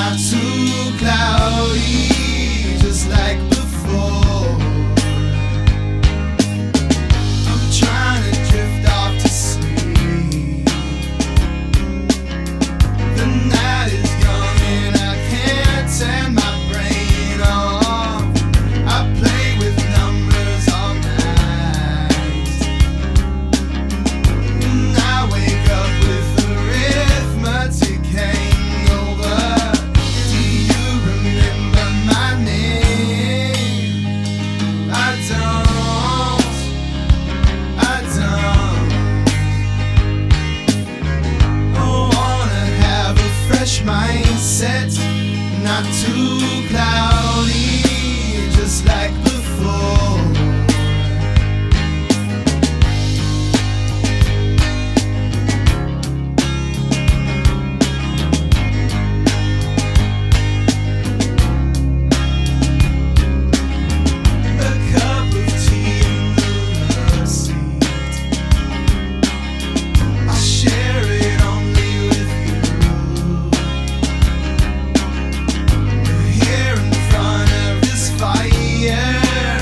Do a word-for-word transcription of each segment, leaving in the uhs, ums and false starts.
not too cloudy, just like before. I'm trying to drift off to sleep. The night is young and I can't turn my brain off. I play with numbers all night, and I wake up with arithmetic hangover. Do you remember my name? I don't, I don't. Oh, wanna have a fresh mindset, not too cloudy, just like before. A cup of tea in the love seat. I share it only with you. We're here in front of this fire,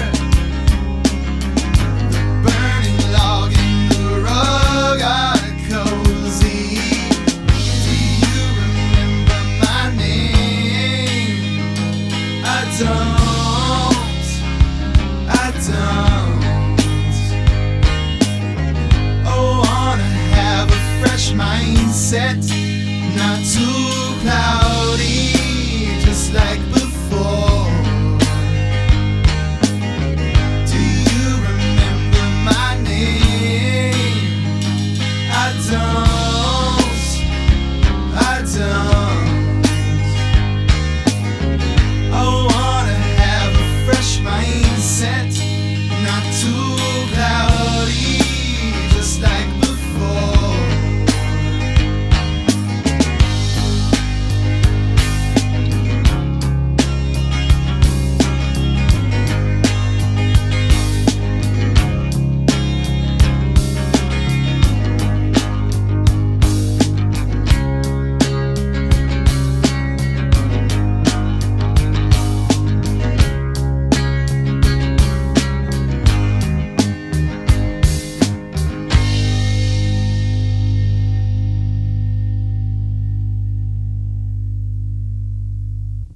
the burning log in the rug are cozy. Do you remember my name? I don't, I don't. Oh, wanna have a fresh mindset, not too cloudy, just like before.